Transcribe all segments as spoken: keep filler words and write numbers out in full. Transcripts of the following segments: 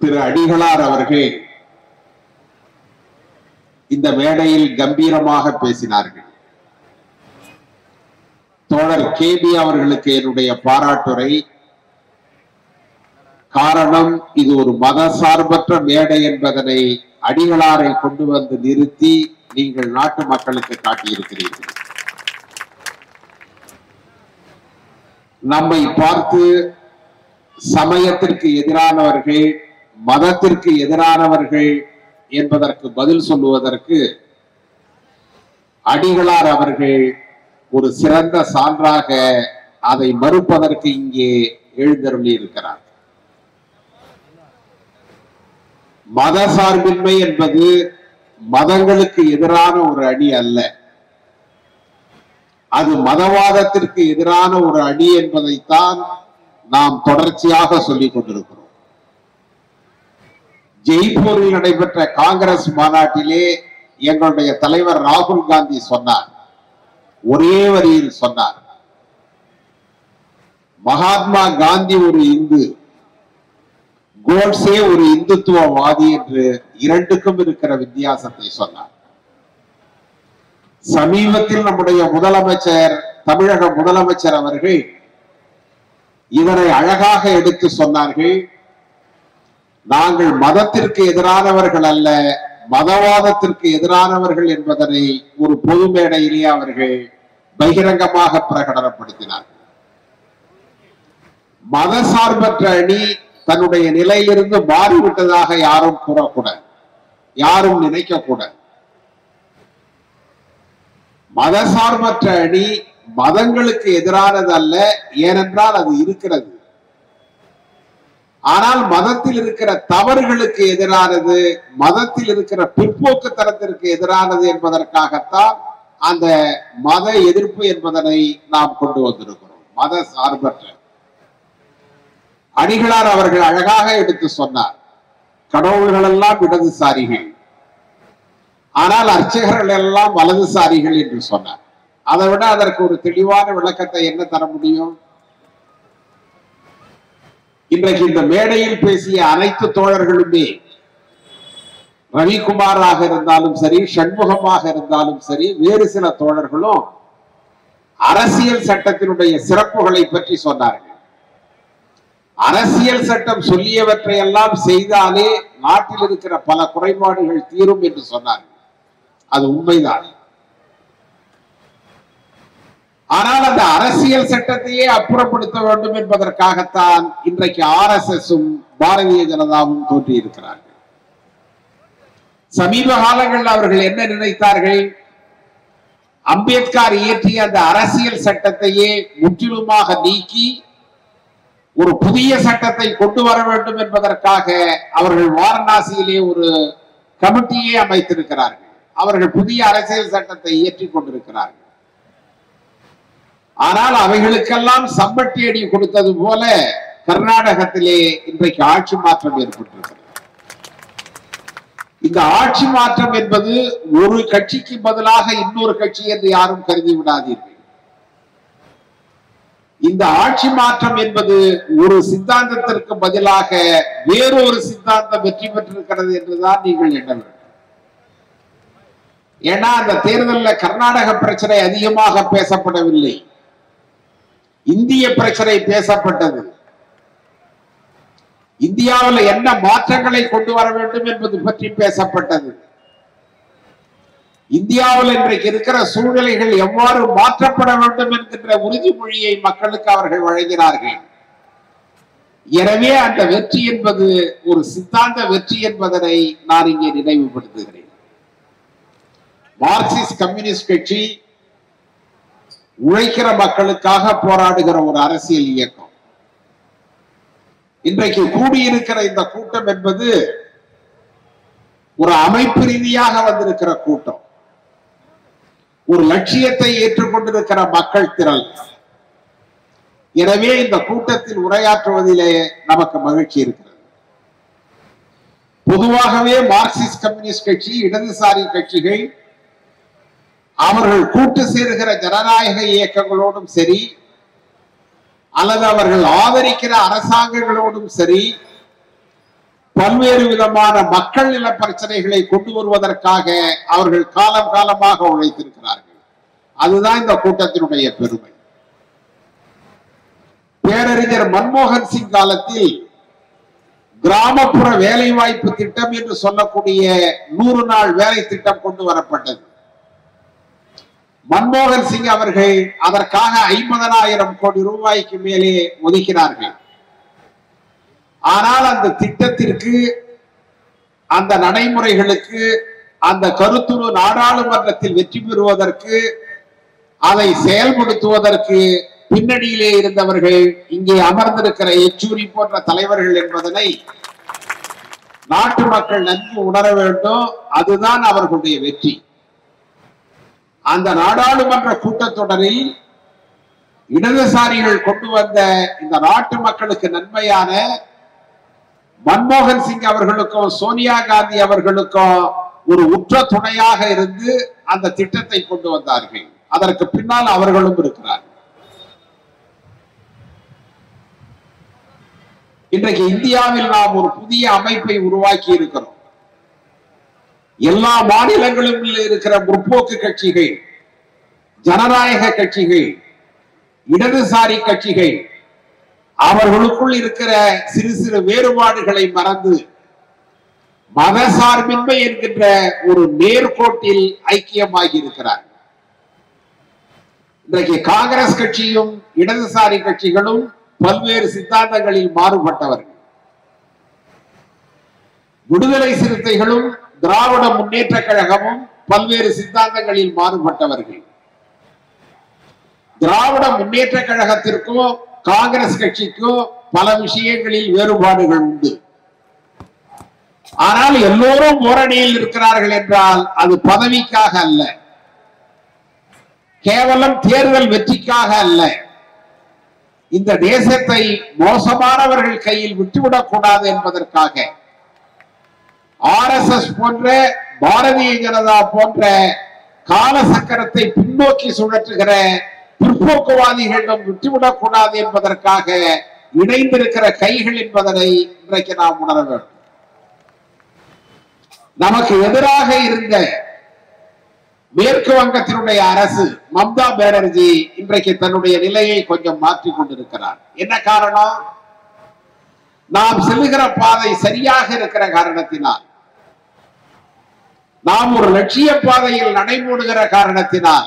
திரு அடிகளார் அவர்கள் இந்த மேடையில் கம்பீரமாக பேசினார்கள். தோழர் கே பி அவர்களுக்கு என்னுடைய பாராட்டுரை. காரணம், இது ஒரு மத சார்பற்ற மேடை என்பதனை அடிகளாரை கொண்டு வந்து நிறுத்தி நீங்கள் நாட்டு மக்களுக்கு காட்டியிருக்கிறீர்கள். நம்மை பார்த்து சமயத்திற்கு எதிரானவர்கள், மதத்திற்கு எதிரானவர்கள் என்பதற்கு பதில் சொல்லுவதற்கு அடிகளார் அவர்கள் ஒரு சிறந்த சான்றாக அதை மறுப்பதற்கு இங்கே எழுந்தருளி இருக்கிறார். மத சார்பின்மை என்பது மதங்களுக்கு எதிரான ஒரு அணி அல்ல, அது மதவாதத்திற்கு எதிரான ஒரு அணி என்பதைத்தான் நாம் தொடர்ச்சியாக சொல்லிக் கொண்டிருக்கிறோம். ஜெய்ப்பூரில் நடைபெற்ற காங்கிரஸ் மாநாட்டிலே எங்களுடைய தலைவர் ராகுல் காந்தி சொன்னார், ஒரே வரியில் சொன்னார், மகாத்மா காந்தி ஒரு இந்து, கோட்சே ஒரு இந்துத்துவவாதி என்று இரண்டுக்கும் இருக்கிற வித்தியாசத்தை சொன்னார். சமீபத்தில் நம்முடைய முதலமைச்சர், தமிழக முதலமைச்சர் அவர்கள் இதனை அழகாக எடுத்து சொன்னார்கள். நாங்கள் மதத்திற்கு எதிரானவர்கள் அல்ல, மதவாதத்திற்கு எதிரானவர்கள் என்பதனை ஒரு பொது மேடையிலே அவர்கள் பகிரங்கமாக பிரகடனப்படுத்தினார். மத சார்பற்ற அணி தன்னுடைய நிலையிலிருந்து மாறிவிட்டதாக யாரும் கூறக்கூடாது, யாரும் நினைக்க கூடாது. மத சார்பற்ற அணி மதங்களுக்கு எதிரானது அல்ல, ஏனென்றால் அது இருக்கிறது. ஆனால் மதத்தில் இருக்கிற தவறுகளுக்கு எதிரானது, மதத்தில் இருக்கிற பிற்போக்கு தரத்திற்கு எதிரானது என்பதற்காகத்தான் அந்த மத எதிர்ப்பு என்பதனை நாம் கொண்டு வந்திருக்கிறோம். மத சார்பற்ற. அடிகளார் அவர்கள் அழகாக எடுத்து சொன்னார், கடவுள்கள் எல்லாம் இடதுசாரிகள், ஆனால் அர்ச்சகர்கள் எல்லாம் வலதுசாரிகள் என்று சொன்னார். அதை விட அதற்கு ஒரு தெளிவான விளக்கத்தை என்ன தர முடியும்? இன்றைக்கு இந்த மேடையில் பேசிய அனைத்து தோழர்களுமே, ரவிக்குமாராக இருந்தாலும் சரி, சண்முகமாக இருந்தாலும் சரி, வேறு சில தோழர்களும் அரசியல் சட்டத்தினுடைய சிறப்புகளை பற்றி சொன்னார்கள். அரசியல் சட்டம் சொல்லியவற்றை எல்லாம் செய்தாலே நாட்டில் இருக்கிற பல குறைபாடுகள் தீரும் என்று சொன்னார்கள். அது உண்மைதான். ஆனால் அந்த அரசியல் சட்டத்தையே அப்புறப்படுத்த வேண்டும் என்பதற்காகத்தான் இன்றைக்கு ஆர் எஸ் எஸும் பாரதிய ஜனதாவும் தோன்றியிருக்கிறார்கள். சமீப காலங்களில் அவர்கள் என்ன நினைத்தார்கள்? அம்பேத்கர் இயற்றிய அந்த அரசியல் சட்டத்தையே முற்றிலுமாக நீக்கி ஒரு புதிய சட்டத்தை கொண்டு வர வேண்டும் என்பதற்காக அவர்கள் வாரணாசியிலே ஒரு கமிட்டியை அமைத்திருக்கிறார்கள். அவர்கள் புதிய அரசியல் சட்டத்தை இயற்றிக் கொண்டிருக்கிறார்கள். ஆனால் அவைகளுக்கெல்லாம் சம்பட்டி அடி கொடுத்தது போல கர்நாடகத்திலே இன்றைக்கு ஆட்சி மாற்றம் ஏற்பட்டிருக்கிறது. இந்த ஆட்சி மாற்றம் என்பது ஒரு கட்சிக்கு பதிலாக இன்னொரு கட்சி என்று யாரும் கருதி விடாதீர்கள். இந்த ஆட்சி மாற்றம் என்பது ஒரு சித்தாந்தத்திற்கு பதிலாக வேறொரு சித்தாந்தம் வெற்றி பெற்றிருக்கிறது என்றுதான் நீங்கள் எண்ண வேண்டும். ஏன்னா அந்த தேர்தலில் கர்நாடக பிரச்சனை அதிகமாக பேசப்படவில்லை, இந்திய பிரச்சனை பேசப்பட்டது. இந்தியாவில் என்ன மாற்றங்களை கொண்டு வர வேண்டும் என்பது பற்றி பேசப்பட்டது. இந்தியாவில் இன்றைக்கு இருக்கிற சூழ்நிலைகள் எவ்வாறு மாற்றப்பட வேண்டும் என்கின்ற உறுதிமொழியை மக்களுக்கு அவர்கள் வழங்கினார்கள். எனவே அந்த வெற்றி என்பது ஒரு சித்தாந்த வெற்றி என்பதனை நான் இங்கே நினைவுபடுத்துகிறேன். மார்க்சிஸ்ட் கம்யூனிஸ்ட் கட்சி உழைக்கிற மக்களுக்காக போராடுகிற ஒரு அரசியல் இயக்கம். இன்றைக்கு கூடியிருக்கிற இந்த கூட்டம் என்பது ஒரு அமைப்பு ரீதியாக வந்திருக்கிற கூட்டம், ஒரு லட்சியத்தை ஏற்றுக்கொண்டிருக்கிற மக்கள் திரள். எனவே இந்த கூட்டத்தில் உரையாற்றுவதிலே நமக்கு மகிழ்ச்சி இருக்கிறது. பொதுவாகவே மார்க்சிஸ்ட் கம்யூனிஸ்ட் கட்சி, இடதுசாரி கட்சிகள் அவர்கள் கூட்டு சேருகிற ஜனநாயக இயக்கங்களோடும் சரி, அல்லது அவர்கள் ஆதரிக்கிற அரசாங்கங்களோடும் சரி, பல்வேறு விதமான மக்கள் நல பிரச்சனைகளை கொண்டு வருவதற்காக அவர்கள் காலம் காலமாக உழைத்திருக்கிறார்கள். அதுதான் இந்த கூட்டத்தினுடைய பெருமை. பேரறிஞர் மன்மோகன் சிங் காலத்தில் கிராமப்புற வேலை வாய்ப்பு திட்டம் என்று சொல்லக்கூடிய நூறு நாள் வேலை திட்டம் கொண்டு வரப்பட்டது. மன்மோகன் சிங் அவர்கள் அதற்காக ஐம்பதனாயிரம் கோடி ரூபாய்க்கு மேலே ஒதுக்கினார்கள். ஆனால் அந்த திட்டத்திற்கு, அந்த நடைமுறைகளுக்கு, அந்த கருத்துரு நாடாளுமன்றத்தில் வெற்றி பெறுவதற்கு, அதை செயல்படுத்துவதற்கு பின்னணியிலே இருந்தவர்கள் இங்கே அமர்ந்திருக்கிற யெச்சூரி போன்ற தலைவர்கள் என்பதனை நாட்டு மக்கள் நன்கு உணர வேண்டும். அதுதான் அவர்களுடைய வெற்றி. அந்த நாடாளுமன்ற கூட்டத்தொடரில் இடதுசாரிகள் கொண்டு வந்த இந்த நாட்டு மக்களுக்கு நன்மையான மன்மோகன் சிங் அவர்களுக்கும் சோனியா காந்தி அவர்களுக்கும் ஒரு உற்ற துணையாக இருந்து அந்த திட்டத்தை கொண்டு வந்தார்கள். அதற்கு பின்னால் அவர்களும் இருக்கிறார்கள். இன்றைக்கு இந்தியாவில் நாம் ஒரு புதிய அமைப்பை உருவாக்கி இருக்கிறோம். எல்லா மாநிலங்களிலும் இருக்கிற முற்போக்கு கட்சிகள், ஜனநாயக கட்சிகள், இடதுசாரி கட்சிகள் அவர்களுக்குள் இருக்கிற சிறு சிறு வேறுபாடுகளை மறந்து மத சார்பின்மை என்கின்ற ஒரு நேர்கோட்டில் ஐக்கியமாகி இருக்கிறார். இன்றைக்கு காங்கிரஸ் கட்சியும் இடதுசாரி கட்சிகளும் பல்வேறு சித்தாந்தங்களில் மாறுபட்டவர்கள். விடுதலை சிறுத்தைகளும் திராவிட முன்னேற்ற கழகமும் பல்வேறு சித்தாந்தங்களில் மாறுபட்டவர்கள். திராவிட முன்னேற்ற கழகத்திற்கும் காங்கிரஸ் கட்சிக்கும் பல விஷயங்களில் வேறுபாடுகள் உண்டு. ஆனால் எல்லோரும் ஓரணியில் இருக்கிறார்கள் என்றால் அது பதவிக்காக அல்ல, கேவலம் தேர்தல் வெற்றிக்காக அல்ல. இந்த தேசத்தை மோசமானவர்கள் கையில் விட்டுவிடக் கூடாது என்பதற்காக ஆர் எஸ் எஸ் போன்ற, பாரதிய ஜனதா போன்ற காலசக்கரத்தை பின்னோக்கி சுழற்றுகிற பிற்போக்குவாதிகளிடம் விட்டுவிடக் கூடாது என்பதற்காக இணைந்திருக்கிற கைகள் என்பதனை இன்றைக்கு நாம் உணர வேண்டும். நமக்கு எதிராக இருந்த மேற்கு வங்கத்தினுடைய அரசு மம்தா பானர்ஜி இன்றைக்கு தன்னுடைய நிலையை கொஞ்சம் மாற்றிக் கொண்டிருக்கிறார். என்ன காரணம்? நாம் செல்லுகிற பாதை சரியாக இருக்கிற காரணத்தினால், நாம் ஒரு லட்சிய பாதையில் நடைபோடுகிற காரணத்தினால்,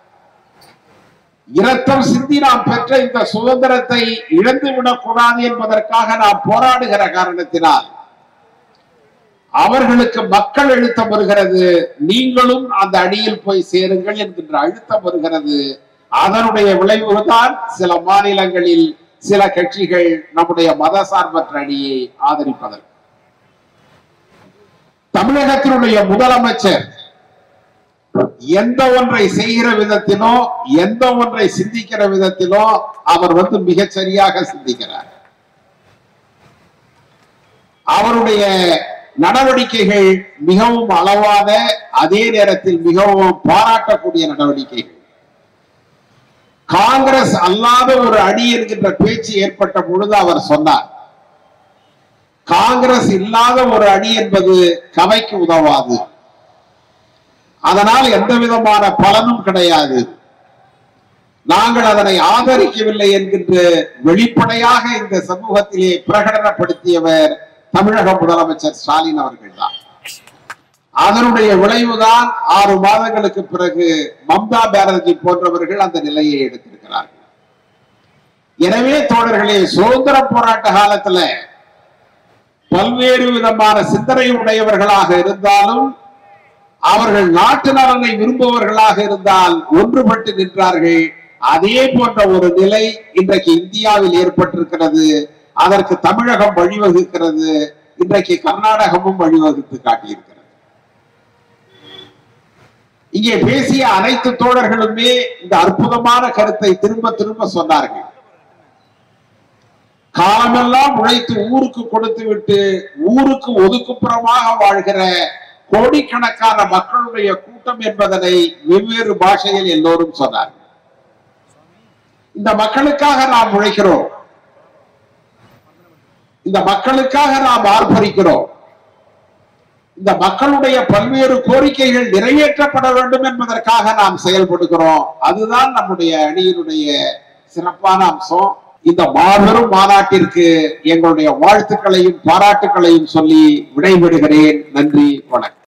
இரத்தம் சிந்தி நாம் பெற்ற இந்த சுதந்திரத்தை இழந்துவிடக் கூடாது என்பதற்காக நாம் போராடுகிற காரணத்தினால் அவர்களுக்கு மக்கள் அழுத்தம் வருகிறது. நீங்களும் அந்த அணியில் போய் சேருங்கள் என்கின்ற அழுத்தம் வருகிறது. அதனுடைய விளைவுதான் சில மாநிலங்களில் சில கட்சிகள் நம்முடைய மதசார்பற்ற அணியை ஆதரிப்பதற்கு. தமிழகத்தினுடைய முதலமைச்சர் எந்த ஒன்றை செய்கிற விதத்திலோ, எந்த ஒன்றை சிந்திக்கிற விதத்திலோ அவர் வந்து மிகச் சரியாக சிந்திக்கிறார். அவருடைய நடவடிக்கைகள் மிகவும் அளவான, அதே நேரத்தில் மிகவும் பாராட்டக்கூடிய நடவடிக்கைகள். காங்கிரஸ் அல்லாத ஒரு அணி என்கின்ற பேச்சு ஏற்பட்ட பொழுது அவர் சொன்னார், காங்கிரஸ் இல்லாத ஒரு அணி என்பது கவைக்கு உதவாது, அதனால் எந்த விதமான பலனும் கிடையாது, நாங்கள் அதனை ஆதரிக்கவில்லை என்கின்ற வெளிப்படையாக இந்த சமூகத்திலே பிரகடனப்படுத்தியவர் தமிழக முதலமைச்சர் ஸ்டாலின் அவர்கள் தான். அதனுடைய விளைவுதான் ஆறு மாதங்களுக்கு பிறகு மம்தா பானர்ஜி போன்றவர்கள் அந்த நிலையை எடுத்திருக்கிறார்கள். எனவே தோழர்களே, சுதந்திர போராட்ட காலத்துல பல்வேறு விதமான சிந்தனை உடையவர்களாக இருந்தாலும், அவர்கள் நாட்டு நலனை விரும்புபவர்களாக இருந்தால் ஒன்றுபட்டு நின்றார்கள். அதே போன்ற ஒரு நிலை இன்றைக்கு இந்தியாவில் ஏற்பட்டிருக்கிறது. அதற்கு தமிழகம் வழிவகுக்கிறது. இன்றைக்கு கர்நாடகமும் வழிவகுத்து காட்டியிருக்கிறது. இங்கே பேசிய அனைத்து தோழர்களுமே இந்த அற்புதமான கருத்தை திரும்ப திரும்ப சொன்னார்கள். காலமெல்லாம் உழைத்து ஊருக்கு கொடுத்து விட்டு ஊருக்கு ஒதுக்குப்புறமாக வாழ்கிற கோடிக்கணக்கான மக்களுடைய கூட்டம் என்பதனை வெவ்வேறு பாஷையில் எல்லோரும் சொன்னார்கள். இந்த மக்களுக்காக நாம் உழைக்கிறோம். இந்த மக்களுக்காக நாம் ஆர்ப்பரிக்கிறோம். இந்த மக்களுடைய பல்வேறு கோரிக்கைகள் நிறைவேற்றப்பட வேண்டும் என்பதற்காக நாம் செயல்படுகிறோம். அதுதான் நம்முடைய அணியினுடைய சிறப்பான அம்சம். இந்த மாபெரும் மாநாட்டிற்கு எங்களுடைய வாழ்த்துக்களையும் பாராட்டுக்களையும் சொல்லி விடைபெறுகிறேன். நன்றி, வணக்கம்.